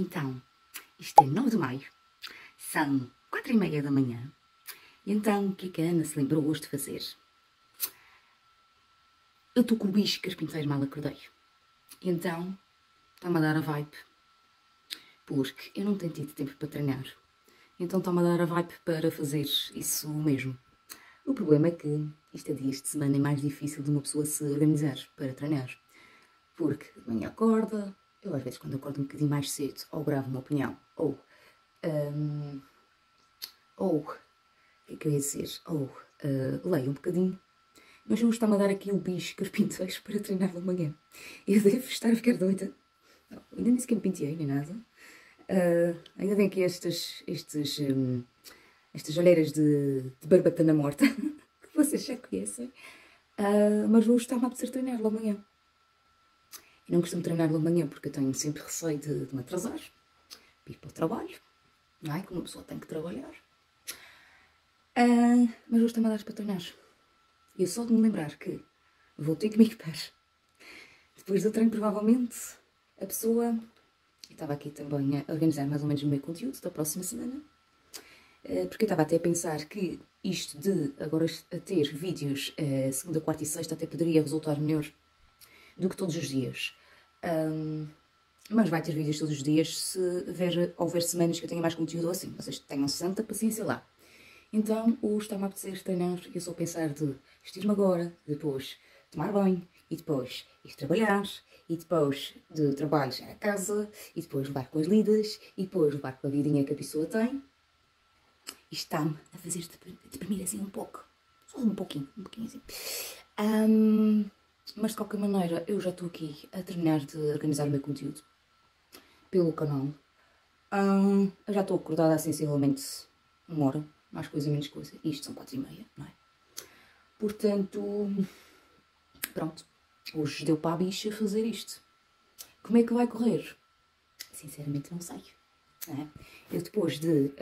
Então, isto é 9 de maio, são 4h30 da manhã, e então o que é que a Ana se lembrou hoje de fazer? Eu estou com o bicho carpinteiro mal acordei, e então está-me a dar a vibe, porque eu não tenho tido tempo para treinar, então está-me a dar a vibe para fazer isso mesmo. O problema é que isto é dias de semana é mais difícil de uma pessoa se organizar para treinar, porque de manhã acorda, eu às vezes quando acordo um bocadinho mais cedo, ou gravo uma opinião, ou, o que é que eu ia dizer? Leio um bocadinho, mas hoje está-me a dar aqui o bicho carpinteiro para treinar de manhã. Eu devo estar a ficar doida. Não, ainda nem sequer me penteei, nem nada. Ainda tenho aqui estas olheiras de barbatana morta, que vocês já conhecem. Mas hoje está-me a apetecer treinar logo amanhã. Eu não costumo treinar logo amanhã porque eu tenho sempre receio de me atrasar, ir para o trabalho, não é? Como uma pessoa tem que trabalhar. Mas hoje está-me a dar para treinar. E eu só de me lembrar que vou ter que me equipar. Depois do treino, provavelmente, a pessoa... Eu estava aqui também a organizar mais ou menos o meu conteúdo da próxima semana. Porque eu estava até a pensar que isto de agora a ter vídeos segunda, quarta e sexta até poderia resultar melhor do que todos os dias. Mas vai ter vídeos todos os dias se houver semanas que eu tenha mais conteúdo ou assim. Vocês tenham santa paciência lá. Então, hoje está-me a apetecer treinar. Eu só pensar de vestir-me agora, depois tomar banho, e depois ir trabalhar, e depois de trabalho já a casa, e depois levar com as lidas, e depois levar com a vidinha que a pessoa tem. Isto está-me a fazer deprimir assim um pouco. Só um pouquinho assim. Mas de qualquer maneira, eu já estou aqui a terminar de organizar o meu conteúdo pelo canal. Eu já estou acordada há sensivelmente 1 hora, mais coisa, menos coisa. Isto são 4h30, não é? Portanto, pronto. Hoje deu para a bicha fazer isto. Como é que vai correr? Sinceramente não sei. Não é? Eu depois de...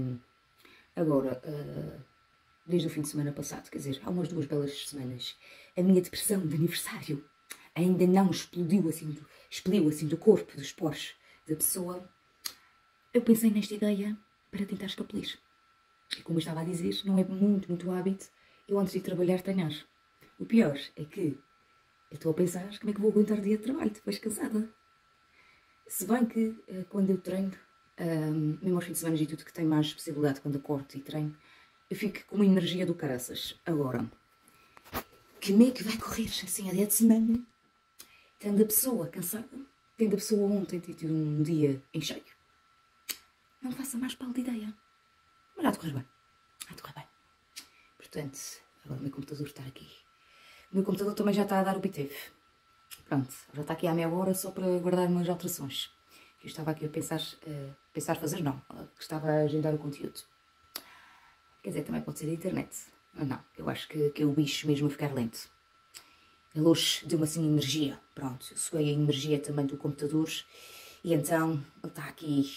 agora, desde o fim de semana passado, quer dizer, há umas 2 belas semanas, a minha depressão de aniversário ainda não expeliu assim do corpo, dos poros da pessoa. Eu pensei nesta ideia para tentar escapulir. E como eu estava a dizer, não é muito hábito eu antes de ir trabalhar treinar. O pior é que eu estou a pensar como é que vou aguentar o dia de trabalho depois cansada. Se bem que quando eu treino, mesmo aos fins de semana e tudo que tenho mais possibilidade quando acordo e treino, eu fico com uma energia do caraças. Agora, como é que vai correr assim a dia de semana? Tendo a pessoa cansada, tendo a pessoa ontem tido um dia em cheio, não faça mais pálida ideia. Mas há de correr bem. Há de correr bem. Portanto, agora o meu computador está aqui. O meu computador também já está a dar o biteve. Pronto, já está aqui há meia hora só para guardar umas alterações. Eu estava aqui a pensar fazer, não. Estava a agendar o conteúdo. Quer dizer, também pode ser da internet. Mas não, eu acho que é o bicho mesmo a ficar lento. A luz deu-me assim energia. Pronto, eu suguei a energia também do computador. E então, ele está aqui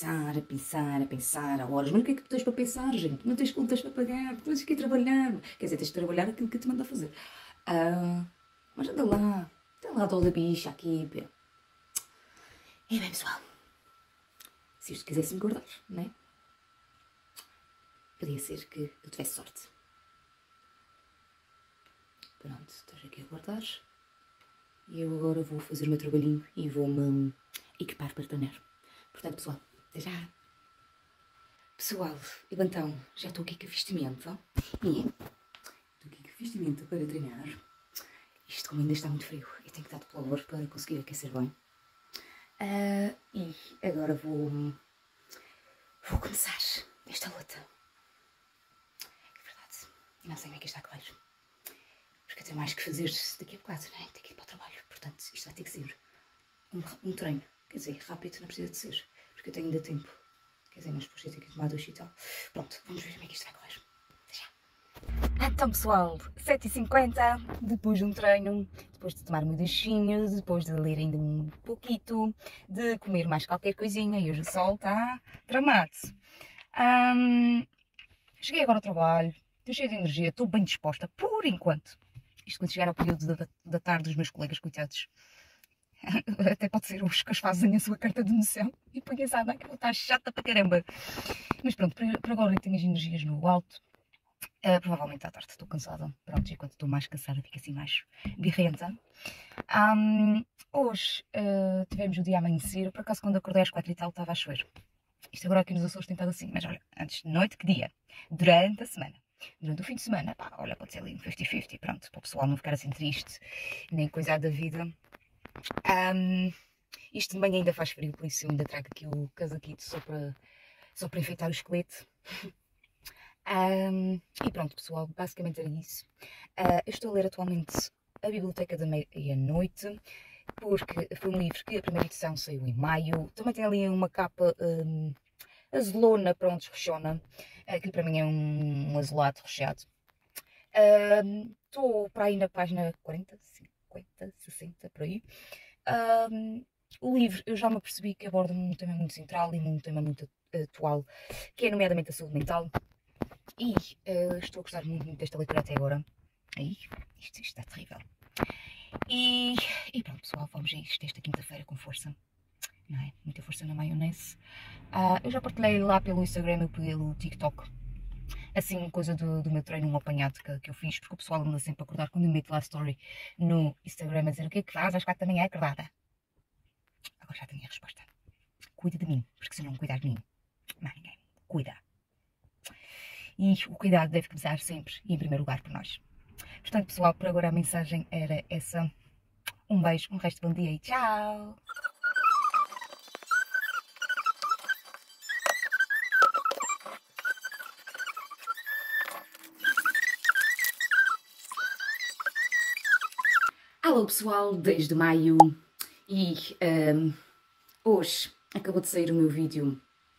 a pensar há horas. Mas o que é que tu tens para pensar, gente? Não tens contas para pagar, tu tens que ir trabalhar. Quer dizer, tens de trabalhar aquilo que te manda fazer. Mas anda lá toda a bicha aqui. E bem, pessoal, se isto quisesse engordar, não é? Podia ser que eu tivesse sorte. Pronto, estás aqui a guardar. E eu agora vou fazer o meu trabalhinho e vou-me equipar para treinar. Portanto, pessoal, até já. Pessoal, eu então já estou aqui com a vestimenta. E estou aqui com a vestimenta para treinar. Isto como ainda está muito frio, eu tenho que dar de calor para conseguir aquecer bem. E agora vou começar esta luta. É verdade, não sei como é que isto está a correr. Porque eu tenho mais que fazer daqui a bocado, não é? Tenho que ir para o trabalho. Portanto, isto vai ter que ser um treino. Quer dizer, rápido não precisa de ser. Porque eu tenho ainda tempo. Quer dizer, mas depois eu tenho que tomar ducha e tal. Pronto, vamos ver como é que isto vai correr. Até já. Então, pessoal, 7h50, depois de um treino, depois de tomar um duchinho, depois de ler ainda um pouquito, de comer mais qualquer coisinha, e hoje o sol está tramado. Cheguei agora ao trabalho, estou cheia de energia, estou bem disposta, por enquanto. Isto quando chegar ao período da tarde dos meus colegas, coitados, Até pode ser os que as fazem a sua carta de noção e põem essa que eu vou estar chata para caramba. Mas pronto, por agora eu tenho as energias no alto. Provavelmente à tarde estou cansada. Pronto, e quando estou mais cansada fico assim mais birrenta. Hoje tivemos o dia a amanhecer. Por acaso quando acordei às 4 e tal estava a chover. Isto agora aqui nos Açores tem estado assim. Mas olha, antes de noite, que dia? Durante a semana. Durante o fim de semana, pá, olha, pode ser ali um 50-50. Pronto, para o pessoal não ficar assim triste, nem coisa da vida. Isto de manhã ainda faz frio, por isso eu ainda trago aqui o casaquito só para enfeitar o esqueleto. E pronto, pessoal, basicamente era isso. Eu estou a ler atualmente A Biblioteca da Meia-Noite, porque foi um livro que a primeira edição saiu em maio. Também tem ali uma capa azulona, pronto, roxona. Aquilo para mim é um azulado recheado. Estou para aí na página 40, 50, 60, por aí. O livro, eu já me apercebi que aborda um tema muito central e um tema muito atual, que é nomeadamente a saúde mental. E estou a gostar muito desta leitura até agora. Aí, isto está terrível. E pronto, pessoal, vamos a isto esta quinta-feira com força. Não é? Muita força na maionese. Eu já partilhei lá pelo Instagram e pelo TikTok, assim, coisa do meu treino, um apanhado que eu fiz, porque o pessoal anda sempre a acordar quando eu meto lá a story no Instagram a dizer o que é que faz às 4 da manhã, acordada. Agora já tenho a resposta. Cuida de mim, porque se não cuidar de mim, mais ninguém cuida. E o cuidado deve começar sempre e em primeiro lugar por nós. Portanto, pessoal, por agora a mensagem era essa. Um beijo, um resto de bom dia e tchau! Alô pessoal, desde maio e hoje acabou de sair o meu vídeo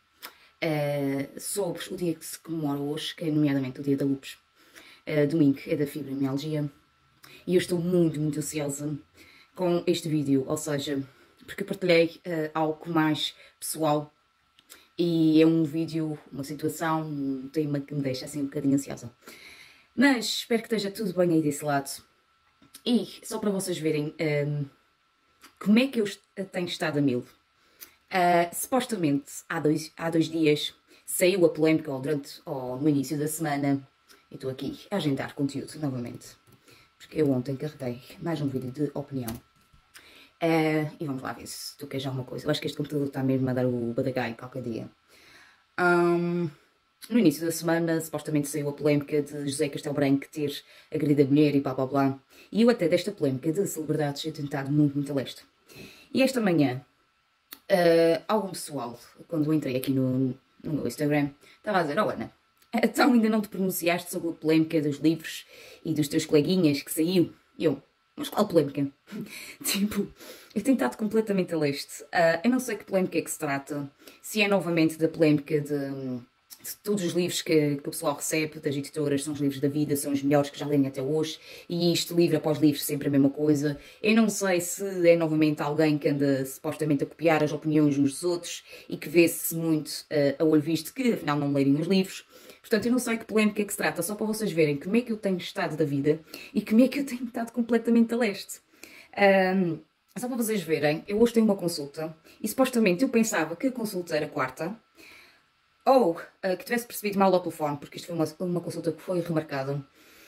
sobre o dia que se comemora hoje, que é nomeadamente o dia da lúpus. Domingo é da fibromialgia e eu estou muito ansiosa com este vídeo, ou seja, porque partilhei algo mais pessoal e é um vídeo, uma situação, um tema que me deixa assim um bocadinho ansiosa. Mas espero que esteja tudo bem aí desse lado. E só para vocês verem como é que eu tenho estado a mil. Supostamente há dois dias saiu a polémica no início da semana. E estou aqui a agendar conteúdo novamente. Porque eu ontem carreguei mais um vídeo de opinião. E vamos lá ver se tu queres alguma coisa. Eu acho que este computador está mesmo a dar o badagai qualquer dia. No início da semana, supostamente saiu a polémica de José Castelo Branco ter agredido a mulher e blá blá blá. E eu até desta polémica de celebridades eu tenho estado muito a leste. E esta manhã, algum pessoal, quando eu entrei aqui no meu Instagram, estava a dizer: "Oh Ana, então ainda não te pronunciaste sobre a polémica dos livros e dos teus coleguinhas que saiu?" E eu: "Mas qual polémica?" Tipo, eu tenho estado completamente a leste. Eu não sei que polémica é que se trata. Se é novamente da polémica de todos os livros que o pessoal recebe das editoras são os livros da vida, são os melhores que já leem até hoje, e isto, livro após livro, sempre a mesma coisa. Eu não sei se é novamente alguém que anda supostamente a copiar as opiniões uns dos outros e que vê-se muito a olho visto que afinal não leem os livros. Portanto, eu não sei que polémica é que se trata, só para vocês verem como é que eu tenho estado da vida e como é que eu tenho estado completamente a leste. Só para vocês verem, eu hoje tenho uma consulta e supostamente eu pensava que a consulta era quarta, ou que tivesse percebido mal ao telefone, porque isto foi uma consulta que foi remarcada.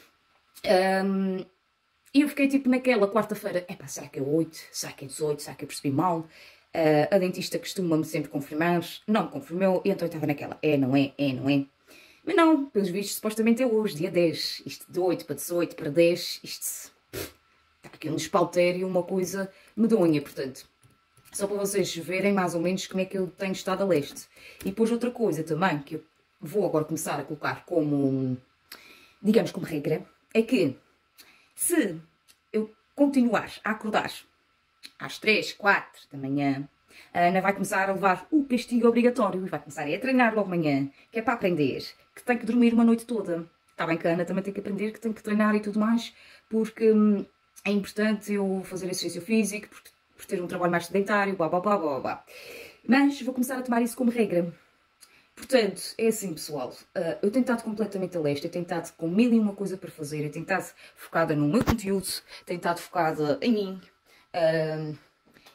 E eu fiquei tipo naquela quarta-feira: epá, será que é 8? Será que é 18? Será que eu percebi mal? A dentista costuma-me sempre confirmar, não me confirmou, e então eu estava naquela: não é, não é. Mas não, pelos vistos, supostamente é hoje, dia 10. Isto de 8 para 18 para 10, isto está aqui um despautério, uma coisa medonha, portanto. Só para vocês verem mais ou menos como é que eu tenho estado a leste. E depois outra coisa também, que eu vou agora começar a colocar como, digamos, como regra, é que se eu continuar a acordar às 3, 4 da manhã, a Ana vai começar a levar o castigo obrigatório e vai começar a treinar logo de manhã, que é para aprender, que tem que dormir uma noite toda. Está bem que a Ana também tem que aprender, que tem que treinar e tudo mais, porque é importante eu fazer exercício físico, por ter um trabalho mais sedentário, blá blá blá blá blá. Mas vou começar a tomar isso como regra. Portanto, é assim, pessoal, eu tenho estado completamente a leste, eu tenho estado com mil e uma coisa para fazer, eu tenho estado focada no meu conteúdo, tenho estado focada em mim,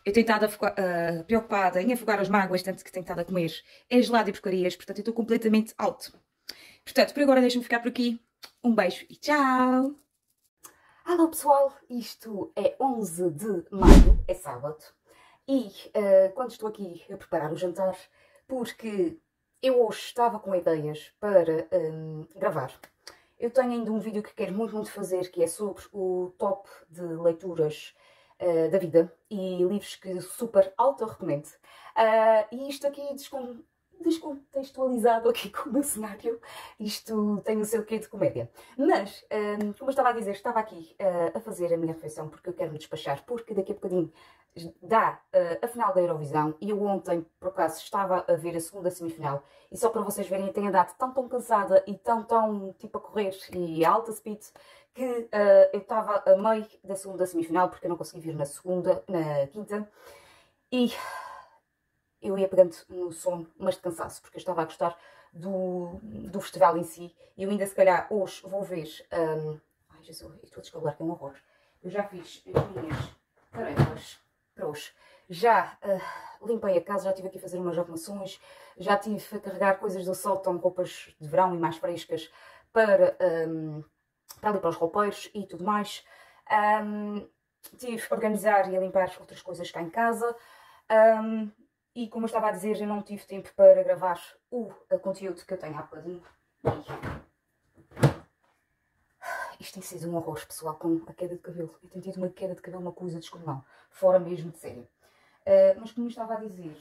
Eu tenho estado preocupada em afogar as mágoas, tanto que tenho estado a comer é gelado e porcarias, portanto eu estou completamente out. Portanto, por agora deixo-me ficar por aqui. Um beijo e tchau! Alô pessoal, isto é 11 de maio, é sábado, e quando estou aqui a preparar o jantar, porque eu hoje estava com ideias para gravar. Eu tenho ainda um vídeo que quero muito fazer, que é sobre o top de leituras da vida e livros que super auto recomendo. E isto aqui descontextualizado aqui com o meu cenário, isto tem o seu quê de comédia. Mas, como eu estava a dizer, estava aqui a fazer a minha refeição porque eu quero me despachar, porque daqui a bocadinho dá a final da Eurovisão e eu ontem, por acaso, estava a ver a segunda semifinal e só para vocês verem, eu tenho andado tão cansada e tão tipo a correr e a alta speed que eu estava a meio da segunda semifinal porque eu não consegui vir na quinta e eu ia pegando no sono, mas de cansaço, porque eu estava a gostar do festival em si. E eu ainda, se calhar, hoje vou ver... Ai, Jesus, estou a descalabrar, que é um horror. Eu já fiz as minhas tarefas para hoje. Já limpei a casa, já estive aqui a fazer umas arrumações, já estive a carregar coisas do sótão, roupas de verão e mais frescas, para ali para os roupeiros e tudo mais. Tive a organizar e a limpar outras coisas cá em casa. E como eu estava a dizer, eu não tive tempo para gravar o conteúdo que eu tenho há bocadinho. Isto tem sido um horror, pessoal, com a queda de cabelo. Eu tenho tido uma queda de cabelo, uma coisa descomunal. Fora mesmo de sério. Mas como eu estava a dizer,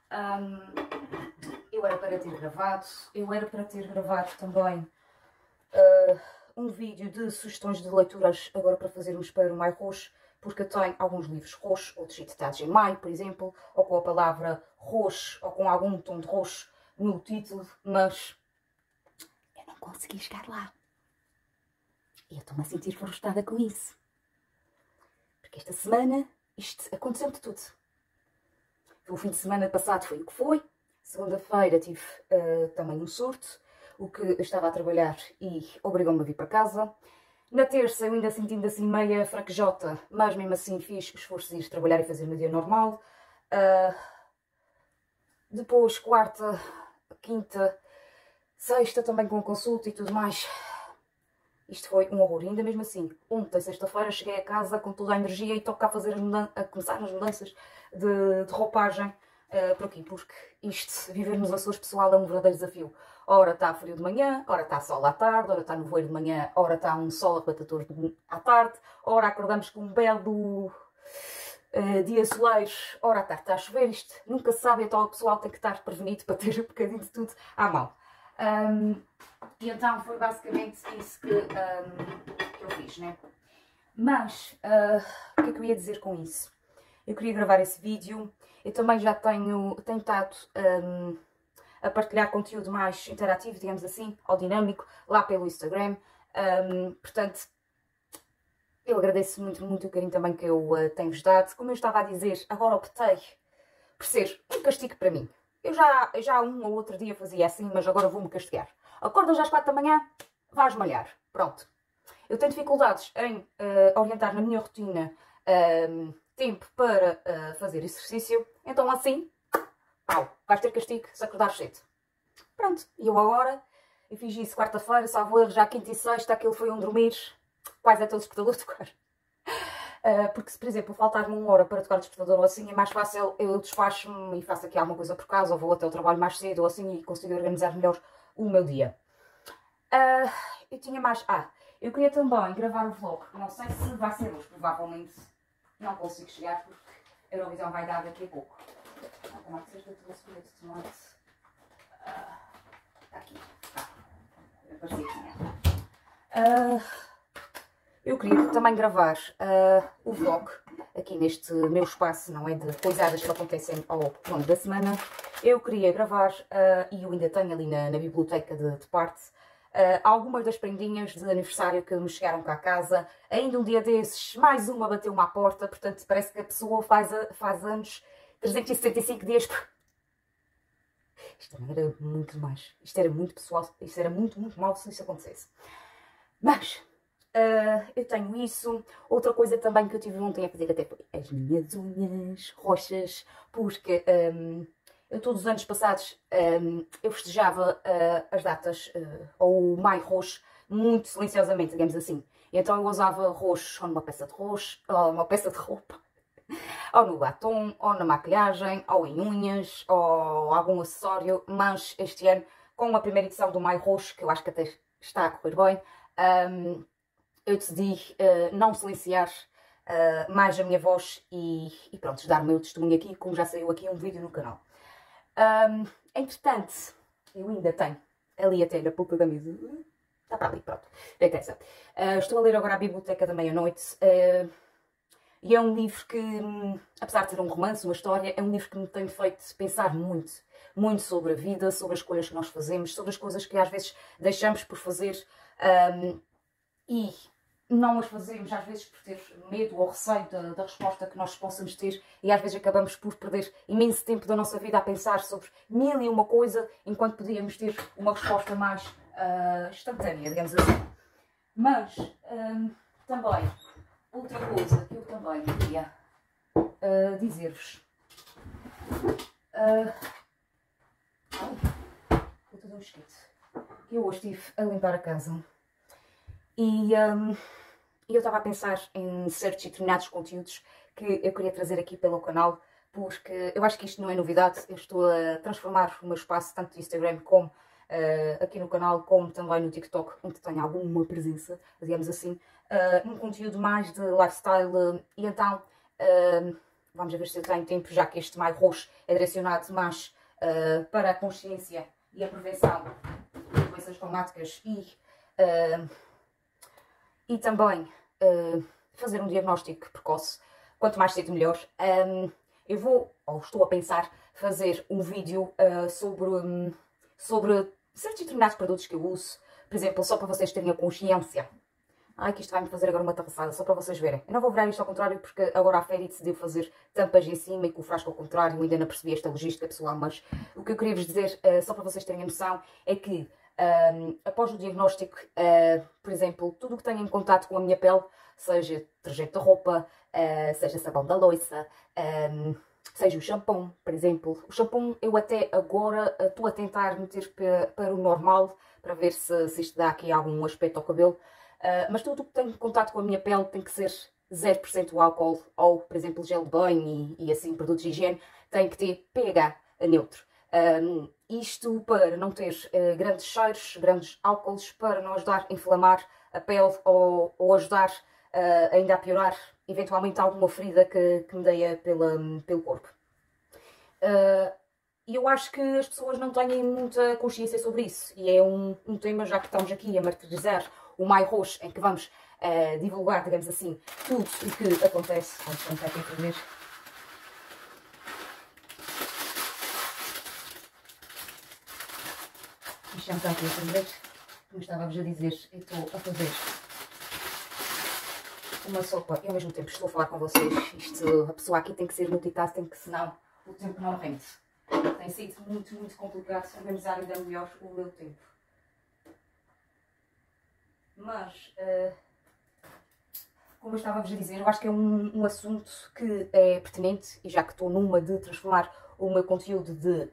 eu era para ter gravado também um vídeo de sugestões de leituras agora para fazermos para o Maio Roxo, porque eu tenho alguns livros roxos, outros editados em maio, por exemplo, ou com a palavra roxo, ou com algum tom de roxo no título, mas eu não consegui chegar lá. E eu estou-me a sentir frustrada com isso. Porque esta semana, isto aconteceu de tudo. O fim de semana passado foi o que foi. Segunda-feira tive também um surto, o que eu estava a trabalhar e obrigou-me a vir para casa. Na terça eu ainda sentindo assim meia fraquejota, mas mesmo assim fiz o esforço de ir trabalhar e fazer o meu dia normal. Depois quarta, quinta, sexta também com a consulta e tudo mais. Isto foi um horror. E ainda mesmo assim, ontem, sexta-feira, cheguei a casa com toda a energia e toco a fazer a começar as mudanças de roupagem. Por aqui, porque isto, viver nos Açores, pessoal, é um verdadeiro desafio. Ora está frio de manhã, ora está sol à tarde, ora está nevoeiro de manhã, ora está um sol arrebatador à tarde, ora acordamos com um belo dia soleiro, ora à tarde está a chover. Isto nunca se sabe, então o pessoal tem que estar prevenido para ter um bocadinho de tudo à mão. E então foi basicamente isso que eu fiz, né? Mas, o que é que eu ia dizer com isso? Eu queria gravar esse vídeo. Eu também já tenho tentado a partilhar conteúdo mais interativo, digamos assim, ou dinâmico, lá pelo Instagram. Portanto, eu agradeço muito o carinho também que eu tenho-vos dado. Como eu estava a dizer, agora optei por ser um castigo para mim. Eu já um ou outro dia fazia assim, mas agora vou-me castigar. Acordas às 4 da manhã, vais malhar. Pronto. Eu tenho dificuldades em orientar na minha rotina tempo para fazer exercício, então assim, pau, vais ter castigo se acordares cedo. Pronto, e eu agora, eu fiz isso quarta-feira, salvo erro, já quinta e sexta, aquilo foi um dormir, quase até o despertador tocar. Porque se, por exemplo, faltar-me 1 hora para tocar o despertador ou assim, é mais fácil, eu despacho-me e faço aqui alguma coisa por casa, ou vou até o trabalho mais cedo ou assim e consigo organizar melhor o meu dia. Eu tinha mais... eu queria também gravar o vlog, não sei se vai ser hoje, provavelmente não consigo chegar porque a Eurovisão vai dar daqui a pouco. Tomate, seja de tomate. Está aqui. Eu queria também gravar o vlog aqui neste meu espaço, não é? De coisadas que acontecem ao longo da semana. Eu queria gravar, e eu ainda tenho ali na biblioteca de parte, algumas das prendinhas de aniversário que me chegaram cá a casa. Ainda um dia desses, mais uma bateu-me à porta, portanto parece que a pessoa faz anos 365 dias por... Isto não era muito mais. Isto era muito pessoal, isto era muito mal se isso acontecesse. Mas eu tenho isso. Outra coisa também que eu tive ontem a fazer até foi as minhas unhas roxas, porque eu todos os anos passados eu festejava as datas, ou o maio roxo, muito silenciosamente, digamos assim. Então eu usava roxo ou numa peça de roxo, ou numa peça de roupa, ou no batom, ou na maquilhagem, ou em unhas, ou algum acessório, mas este ano, com a primeira edição do Maio Roxo, que eu acho que até está a correr bem, eu decidi não silenciar mais a minha voz e pronto, dar o meu testemunho aqui, como já saiu aqui um vídeo no canal. Entretanto, eu ainda tenho ali até na ponta da mesa, está para ali, pronto, não interessa. Estou a ler agora a Biblioteca da Meia-Noite. E é um livro que, apesar de ser um romance, uma história, é um livro que me tem feito pensar muito. Muito sobre a vida, sobre as escolhas que nós fazemos, sobre as coisas que às vezes deixamos por fazer e não as fazemos, às vezes por ter medo ou receio da resposta que nós possamos ter, e às vezes acabamos por perder imenso tempo da nossa vida a pensar sobre mil e uma coisa, enquanto podíamos ter uma resposta mais instantânea, digamos assim. Mas também, outra coisa que eu também queria dizer-vos. Vou fazer um esquete. Eu hoje estive a limpar a casa e eu estava a pensar em certos e determinados conteúdos que eu queria trazer aqui pelo canal, porque eu acho que isto não é novidade. Eu estou a transformar o meu espaço, tanto no Instagram como aqui no canal, como também no TikTok, onde tenho alguma presença, digamos assim, num conteúdo mais de lifestyle. E então, vamos ver se eu tenho tempo, já que este Maio Roxo é direcionado mais para a consciência e a prevenção de doenças traumáticas e também fazer um diagnóstico precoce. Quanto mais cedo, melhor. Eu vou, ou estou a pensar, fazer um vídeo sobre certos determinados produtos que eu uso. Por exemplo, só para vocês terem a consciência. Ai, que isto vai-me fazer agora uma terraçada, só para vocês verem. Eu não vou virar isto ao contrário, porque agora a Fairy decidiu fazer tampas em cima e com o frasco ao contrário. Eu ainda não percebi esta logística, pessoal, mas o que eu queria vos dizer, só para vocês terem a noção, é que após o diagnóstico, por exemplo, tudo o que tenha em contato com a minha pele, seja detergente de roupa, seja sabão da louça, seja o shampoo, por exemplo. O shampoo eu até agora estou a tentar meter para o normal, para ver se isto dá aqui algum aspecto ao cabelo. Mas tudo o que tem contato com a minha pele tem que ser 0% álcool, ou, por exemplo, gel de banho e assim, produtos de higiene, tem que ter pH neutro. Isto para não ter grandes cheiros, grandes álcools, para não ajudar a inflamar a pele ou ajudar ainda a piorar, eventualmente, alguma ferida que me deia pelo corpo. E eu acho que as pessoas não têm muita consciência sobre isso, e é um tema, já que estamos aqui a martirizar o Maio Roxo, em que vamos divulgar, digamos assim, tudo o que acontece. Isto já me está aqui a fazer, como estava-vos a dizer, eu estou a fazer uma sopa e ao mesmo tempo estou a falar com vocês. A pessoa aqui tem que ser multitasking, senão o tempo não rende. Tem sido muito, muito complicado organizar ainda melhor o meu tempo. Mas, como eu estava-vos a dizer, eu acho que é um assunto que é pertinente, e já que estou numa de transformar o meu conteúdo de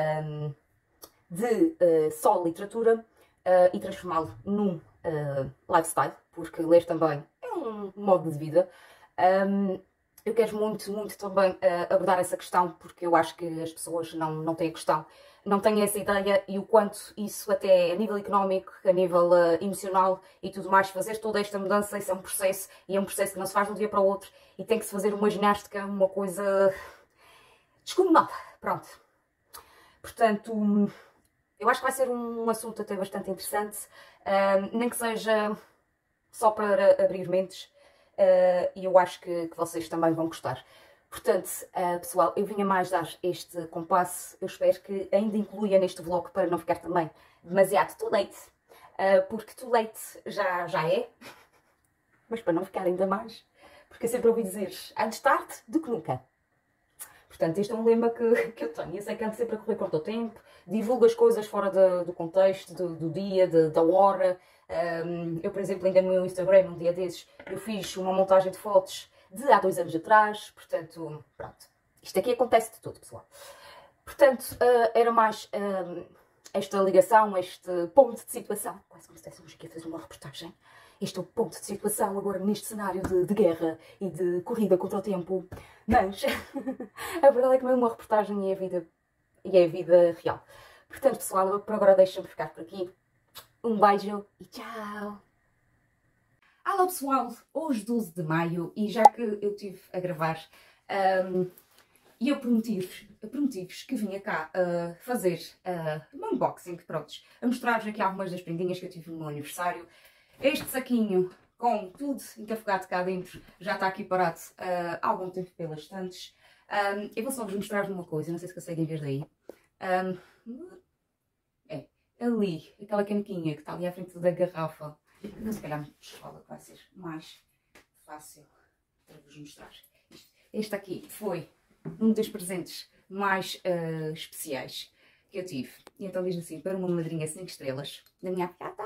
só literatura e transformá-lo num lifestyle, porque ler também é um modo de vida. Eu quero muito, muito também abordar essa questão, porque eu acho que as pessoas não têm a questão, não têm essa ideia, e o quanto isso até a nível económico, a nível emocional e tudo mais, fazer toda esta mudança, isso é um processo, e é um processo que não se faz de um dia para o outro, e tem que se fazer uma ginástica, uma coisa descomunal, pronto. Portanto, eu acho que vai ser um assunto até bastante interessante, nem que seja só para abrir mentes, e eu acho que vocês também vão gostar. Portanto, pessoal, eu vinha mais dar este compasso. Eu espero que ainda incluia neste vlog, para não ficar também demasiado too late, porque too late já é, mas para não ficar ainda mais, porque eu sempre ouvi dizer antes tarde do que nunca. Portanto, este é um lema que eu tenho. Eu sei que ando sempre a correr contra o tempo, divulgo as coisas fora do contexto, do dia, da hora. Eu, por exemplo, ainda no meu Instagram, um dia desses, eu fiz uma montagem de fotos de há 2 anos atrás, portanto, pronto. Isto aqui acontece de tudo, pessoal. Portanto, era mais esta ligação, este ponto de situação. Quase como se estivéssemos aqui a fazer uma reportagem. Este é o ponto de situação agora neste cenário de guerra e de corrida contra o tempo. Mas a verdade é que não é uma reportagem e é a vida real. Portanto, pessoal, por agora deixem-me ficar por aqui. Um beijo e tchau! Alô pessoal, hoje 12 de maio e já que eu estive a gravar e eu prometi-vos que vinha cá fazer um unboxing, prontos, a mostrar-vos aqui algumas das prendinhas que eu tive no meu aniversário. Este saquinho com tudo encafogado cá dentro já está aqui parado há algum tempo pelas estantes. Eu vou só vos mostrar uma coisa, não sei se conseguem ver daí. Ali, aquela canequinha que está ali à frente da garrafa. Então, se calhar, fala que vai ser mais fácil para vos mostrar. Este aqui foi um dos presentes mais especiais que eu tive. E então diz assim, para uma madrinha 5 estrelas, da minha afilhada.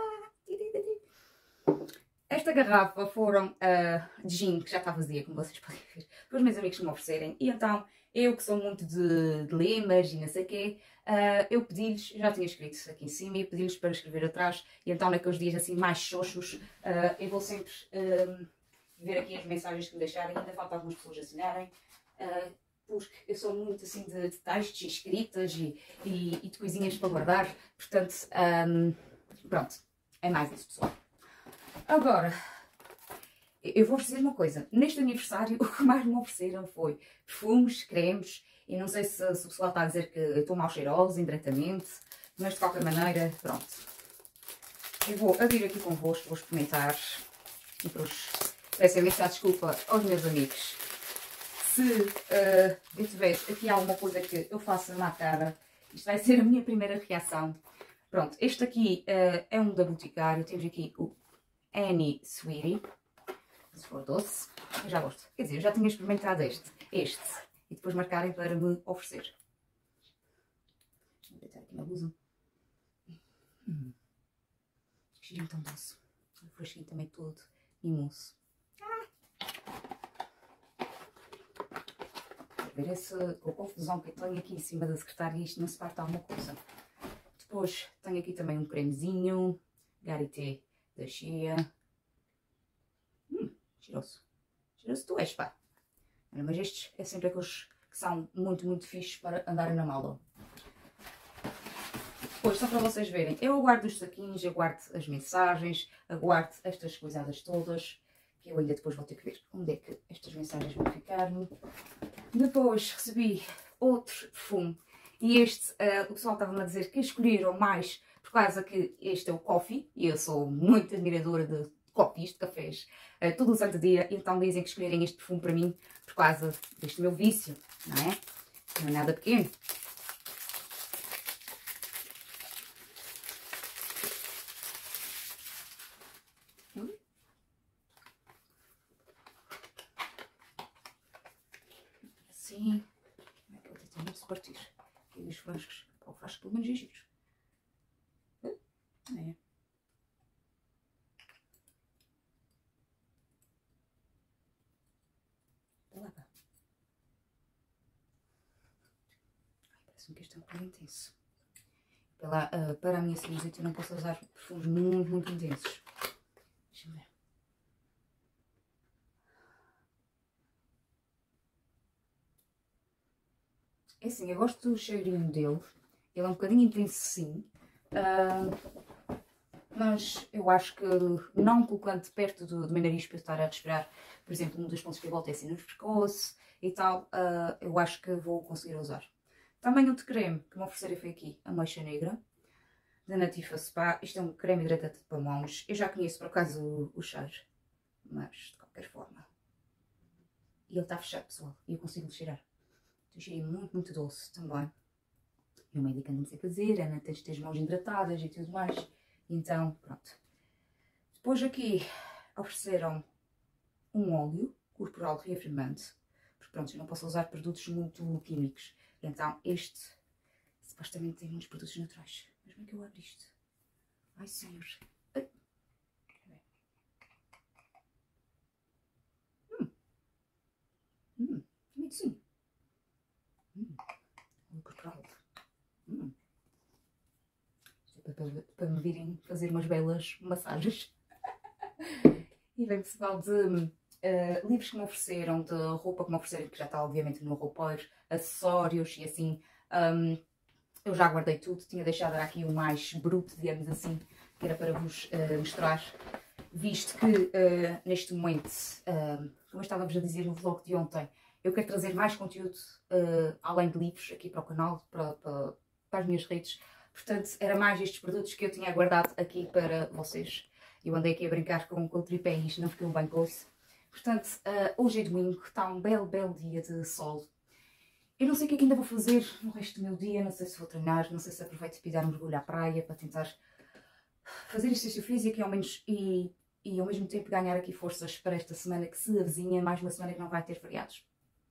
Esta garrafa foram de gin, que já está vazia, como vocês podem ver, para os meus amigos que me oferecerem. E então, eu que sou muito de lemas e não sei o quê, eu pedi-lhes, já tinha escrito aqui em cima, e pedi-lhes para escrever atrás. E então, naqueles dias assim mais xoxos, eu vou sempre ver aqui as mensagens que me deixarem. Ainda falta algumas pessoas assinarem, porque eu sou muito assim de textos e escritas e de coisinhas para guardar. Portanto, pronto, é mais isso, pessoal. Agora, eu vou-vos dizer uma coisa. Neste aniversário, o que mais me ofereceram foi perfumes, cremes, e não sei se o pessoal está a dizer que eu estou mal cheirosa indiretamente, mas de qualquer maneira, pronto. Eu vou abrir aqui convosco, vou experimentar, e depois peço imensa desculpa aos meus amigos se eu tiver aqui alguma coisa que eu faça na cara. Isto vai ser a minha primeira reação. Pronto, este aqui é um da Boticário, temos aqui o Annie Sweetie, se for doce, eu já gosto. Quer dizer, eu já tinha experimentado este, e depois marcarem para me oferecer. Deixa-me deitar aqui na blusa. Cheirinho tão doce. O frasquinho também todo imenso. Ver essa confusão que eu tenho aqui em cima da secretária, isto não se parte alguma coisa. Depois tenho aqui também um cremezinho, Garité da Chia. Cheiroso. Cheiroso tu és, pá. Mas estes é sempre aqueles que são muito, muito fixes para andarem na mala. Depois, só para vocês verem, eu aguardo os saquinhos, aguardo as mensagens, aguardo estas coisadas todas, que eu ainda depois vou ter que ver onde é que estas mensagens vão ficar. Depois recebi outro perfume. E este, o pessoal estava-me a dizer que escolheram mais por causa que este é o coffee, e eu sou muito admiradora de coffees, de cafés, todo o santo dia, então dizem que escolherem este perfume para mim por causa deste meu vício, não é? Não é nada pequeno. Assim, como é que eu vou tentar se partir? Aqui os frascos, o frasco pelo menos é giro. É. Parece-me que este é um bocadinho intenso. Para a minha sinusite eu não posso usar perfumes muito, muito intensos. Deixa-me ver. É assim, eu gosto do cheirinho dele. Ele é um bocadinho intenso, sim. Mas eu acho que não colocando perto do meu nariz para eu estar a respirar, por exemplo, um dos pontos que eu volto é assim no pescoço e tal, eu acho que vou conseguir usar. Também outro creme que me ofereceram foi aqui, a Ameixa Negra, da Nativa Spa. Isto é um creme hidratante para mãos. Eu já conheço por acaso o cheiro, mas de qualquer forma. E ele está fechado, pessoal, e eu consigo cheirar. Tem um cheirinho muito, muito doce também. E o médico anda-me sempre a dizer, Ana, tens de ter as mãos hidratadas e tudo mais. Então, pronto. Depois aqui ofereceram um óleo corporal reafirmante. Porque pronto, eu não posso usar produtos muito químicos. Então este Supostamente tem muitos produtos naturais. Mas como é que eu abro isto? Ai, senhor. Ai. Muito sim. Corporal. Isto é para me virem fazer umas belas massagens. E vem pessoal de livros que me ofereceram, de roupa que me ofereceram, que já está obviamente no meu roupeiro, acessórios e assim. Eu já guardei tudo, tinha deixado aqui o mais bruto, digamos assim, que era para vos mostrar, visto que neste momento, como eu estava-vos a dizer no vlog de ontem, eu quero trazer mais conteúdo além de livros aqui para o canal, para as minhas redes. Portanto, era mais estes produtos que eu tinha guardado aqui para vocês. Eu andei aqui a brincar com o tripé e isto não ficou bem com isso. Portanto, hoje é domingo, está um belo dia de sol. Eu não sei o que é que ainda vou fazer no resto do meu dia, não sei se vou treinar, não sei se aproveito para ir dar um mergulho à praia para tentar fazer exercício físico e ao menos e ao mesmo tempo ganhar aqui forças para esta semana que se avizinha, mais uma semana que não vai ter feriados.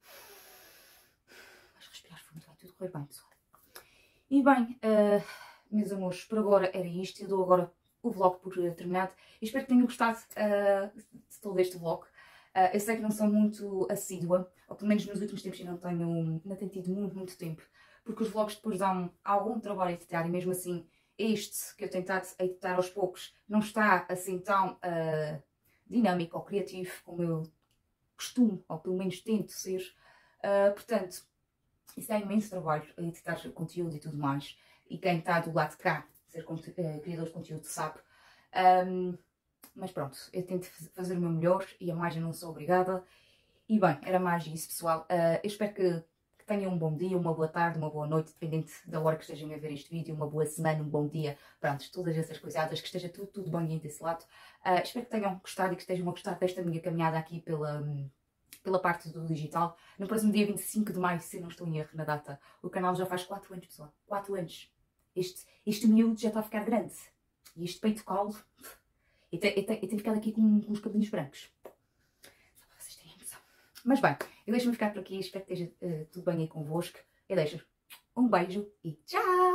Mas respirar fundo, vai tudo correr bem, pessoal. E bem, meus amores, por agora era isto. Eu dou agora o vlog por terminado. E espero que tenham gostado de todo este vlog. Eu sei que não sou muito assídua, ou pelo menos nos últimos tempos eu não tenho tido muito tempo, porque os vlogs depois dão algum trabalho a editar e mesmo assim este que eu tenho tentado editar aos poucos não está assim tão dinâmico ou criativo como eu costumo, ou pelo menos tento ser. Portanto, isso é imenso trabalho, a editar conteúdo e tudo mais. E quem está do lado de cá, ser criador de conteúdo, sabe. Mas pronto, eu tento fazer o meu melhor e a mais eu não sou obrigada. E bem, era mais isso, pessoal. Eu espero que tenham um bom dia, uma boa tarde, uma boa noite, dependente da hora que estejam a ver este vídeo, uma boa semana, um bom dia. Pronto, todas essas coisadas, que esteja tudo bem aí desse lado. Espero que tenham gostado e que estejam a gostar desta minha caminhada aqui pela parte do digital. No próximo dia 25 de maio, se não estou em erro na data, o canal já faz 4 anos, pessoal. 4 anos. Este miúdo já está a ficar grande. E este peito calvo... Eu tenho ficado aqui com uns cabelinhos brancos. Só para vocês terem noção. Mas bem, eu deixo-me ficar por aqui. Espero que esteja tudo bem aí convosco. Eu deixo um beijo e tchau!